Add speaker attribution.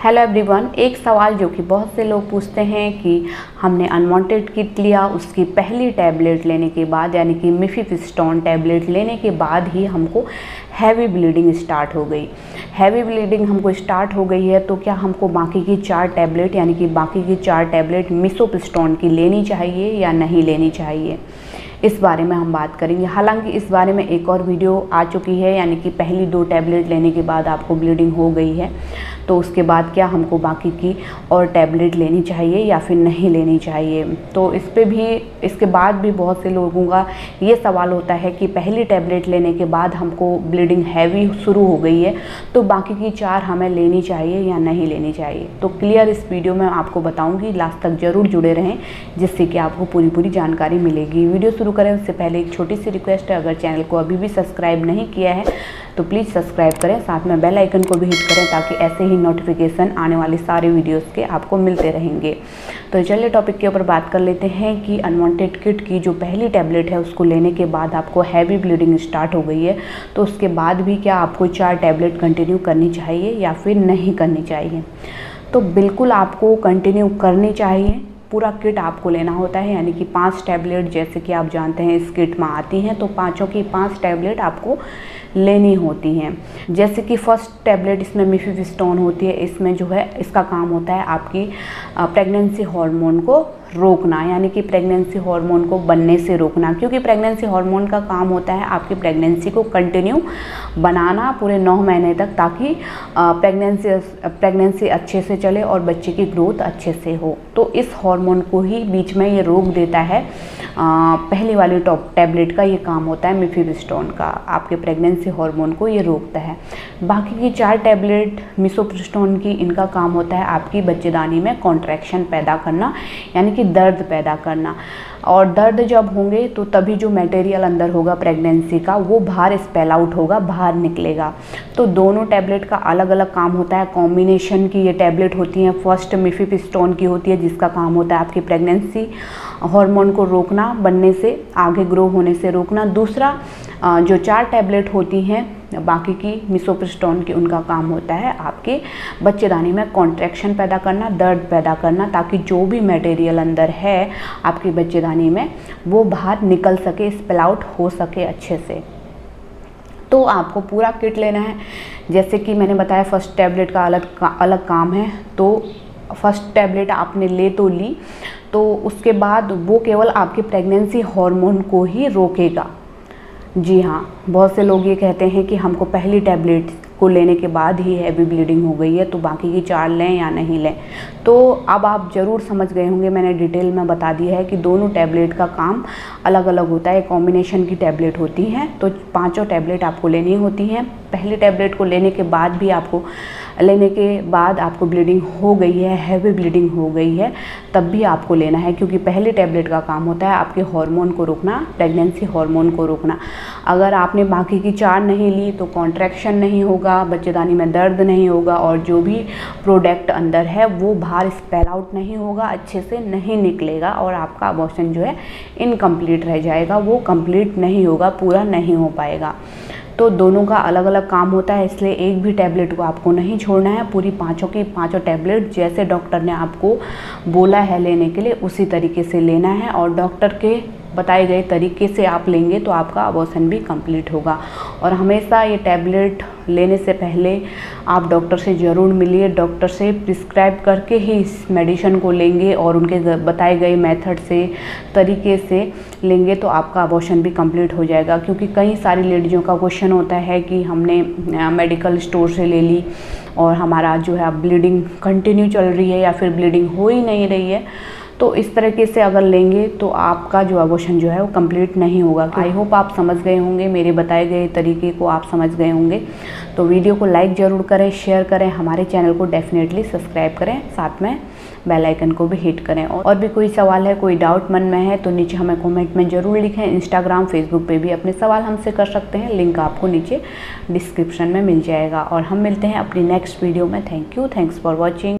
Speaker 1: Hello everyone, एक सवाल जो कि बहुत से लोग पूछते हैं कि हमने अनवांटेड किट लिया, उसकी पहली टैबलेट लेने के बाद यानी कि मिफेप्रिस्टोन टैबलेट लेने के बाद ही हमको हैवी ब्लीडिंग स्टार्ट हो गई। हैवी ब्लीडिंग हमको स्टार्ट हो गई है तो क्या हमको बाकी की 4 टैबलेट यानी कि बाकी की 4 टैबलेट मिफेप्रिस्टोन की लेनी चाहिए या नहीं लेनी चाहिए, इस बारे में हम बात करेंगे। हालांकि इस बारे में एक और वीडियो आ चुकी है, यानी कि पहली 2 टैबलेट लेने के बाद आपको ब्लीडिंग हो गई है तो उसके बाद क्या हमको बाकी की और टैबलेट लेनी चाहिए या फिर नहीं लेनी चाहिए। तो इस पे भी इसके बाद भी बहुत से लोगों का ये सवाल होता है कि पहली टैबलेट लेने के बाद हमको ब्लीडिंग हैवी शुरू हो गई है तो बाकी की 4 हमें लेनी चाहिए या नहीं लेनी चाहिए। तो क्लियर इस वीडियो में आपको बताऊँगी, लास्ट तक ज़रूर जुड़े रहें जिससे कि आपको पूरी जानकारी मिलेगी। वीडियो शुरू करें उससे पहले एक छोटी सी रिक्वेस्ट है, अगर चैनल को अभी भी सब्सक्राइब नहीं किया है तो प्लीज़ सब्सक्राइब करें, साथ में बेल आइकन को भी हिट करें ताकि ऐसे ही नोटिफिकेशन आने वाली सारे वीडियोस के आपको मिलते रहेंगे। तो चलिए टॉपिक के ऊपर बात कर लेते हैं कि अनवांटेड किट की जो पहली टैबलेट है उसको लेने के बाद आपको हैवी ब्लीडिंग स्टार्ट हो गई है तो उसके बाद भी क्या आपको 4 टैबलेट कंटिन्यू करनी चाहिए या फिर नहीं करनी चाहिए। तो बिल्कुल आपको कंटिन्यू करनी चाहिए। पूरा किट आपको लेना होता है, यानी कि 5 टैबलेट जैसे कि आप जानते हैं इस किट में आती हैं, तो पाँचों की 5 टैबलेट आपको लेनी होती हैं। जैसे कि फर्स्ट टैबलेट इसमें मिफेप्रिस्टोन होती है, इसमें जो है इसका काम होता है आपकी प्रेगनेंसी हार्मोन को रोकना, यानी कि प्रेगनेंसी हार्मोन को बनने से रोकना, क्योंकि प्रेगनेंसी हार्मोन का काम होता है आपकी प्रेगनेंसी को कंटिन्यू बनाना पूरे 9 महीने तक, ताकि प्रेगनेंसी अच्छे से चले और बच्चे की ग्रोथ अच्छे से हो। तो इस हार्मोन को ही बीच में ये रोक देता है। पहली वाली टैबलेट का ये काम होता है मिफेप्रिस्टोन का, आपके प्रेगनेंसी हार्मोन को ये रोकता है। बाकी की 4 टैबलेट मिफेप्रिस्टोन की, इनका काम होता है आपकी बच्चेदानी में कॉन्ट्रैक्शन पैदा करना, यानी कि दर्द पैदा करना। और दर्द जब होंगे तो तभी जो मटेरियल अंदर होगा प्रेगनेंसी का वो बाहर स्पेल आउट होगा, बाहर निकलेगा। तो दोनों टैबलेट का अलग अलग काम होता है। कॉम्बिनेशन की ये टैबलेट होती हैं। फर्स्ट मिफेप्रिस्टोन की होती है जिसका काम होता है आपकी प्रेगनेंसी हार्मोन को रोकना, बनने से आगे ग्रो होने से रोकना। दूसरा जो 4 टैबलेट होती हैं बाकी की मिफेप्रिस्टोन की, उनका काम होता है आपके बच्चेदानी में कॉन्ट्रैक्शन पैदा करना, दर्द पैदा करना, ताकि जो भी मटेरियल अंदर है आपकी बच्चेदानी में वो बाहर निकल सके, स्पेल आउट हो सके अच्छे से। तो आपको पूरा किट लेना है। जैसे कि मैंने बताया फर्स्ट टैबलेट का अलग काम है, तो फर्स्ट टैबलेट आपने ले तो ली, तो उसके बाद वो केवल आपके प्रेगनेंसी हार्मोन को ही रोकेगा। जी हाँ, बहुत से लोग ये कहते हैं कि हमको पहली टैबलेट को लेने के बाद ही हैवी ब्लीडिंग हो गई है तो बाकी की 4 लें या नहीं लें। तो अब आप ज़रूर समझ गए होंगे, मैंने डिटेल में बता दिया है कि दोनों टैबलेट का काम अलग अलग होता है। कॉम्बिनेशन की टैबलेट होती हैं तो 5 टैबलेट आपको लेनी होती हैं। पहली टैबलेट को लेने के बाद आपको ब्लीडिंग हो गई है, हैवी ब्लीडिंग हो गई है, तब भी आपको लेना है, क्योंकि पहली टैबलेट का काम होता है आपके हार्मोन को रोकना, प्रेगनेंसी हार्मोन को रोकना। अगर आपने बाकी की 4 नहीं ली तो कॉन्ट्रैक्शन नहीं होगा, बच्चेदानी में दर्द नहीं होगा और जो भी प्रोडक्ट अंदर है वो बाहर स्पेल आउट नहीं होगा, अच्छे से नहीं निकलेगा और आपका अबॉर्शन जो है इनकम्प्लीट रह जाएगा, वो कंप्लीट नहीं होगा, पूरा नहीं हो पाएगा। तो दोनों का अलग अलग काम होता है, इसलिए एक भी टैबलेट को आपको नहीं छोड़ना है। पूरी 5 की 5 टैबलेट जैसे डॉक्टर ने आपको बोला है लेने के लिए उसी तरीके से लेना है, और डॉक्टर के बताए गए तरीके से आप लेंगे तो आपका अबॉर्शन भी कंप्लीट होगा। और हमेशा ये टैबलेट लेने से पहले आप डॉक्टर से ज़रूर मिलिए, डॉक्टर से प्रिस्क्राइब करके ही इस मेडिसिन को लेंगे और उनके बताए गए मेथड से, तरीके से लेंगे तो आपका अबॉर्शन भी कंप्लीट हो जाएगा। क्योंकि कई सारी लेडीज़ों का क्वेश्चन होता है कि हमने मेडिकल स्टोर से ले ली और हमारा जो है ब्लीडिंग कंटिन्यू चल रही है या फिर ब्लीडिंग हो ही नहीं रही है, तो इस तरीके से अगर लेंगे तो आपका जो अबॉर्शन जो है वो कंप्लीट नहीं होगा। आई होप आप समझ गए होंगे, मेरे बताए गए तरीके को आप समझ गए होंगे। तो वीडियो को लाइक ज़रूर करें, शेयर करें, हमारे चैनल को डेफिनेटली सब्सक्राइब करें, साथ में बेल आइकन को भी हिट करें। और भी कोई सवाल है, कोई डाउट मन में है तो नीचे हमें कमेंट में ज़रूर लिखें। इंस्टाग्राम, फेसबुक पे भी अपने सवाल हमसे कर सकते हैं, लिंक आपको नीचे डिस्क्रिप्शन में मिल जाएगा। और हम मिलते हैं अपनी नेक्स्ट वीडियो में। Thank you, thanks for watching.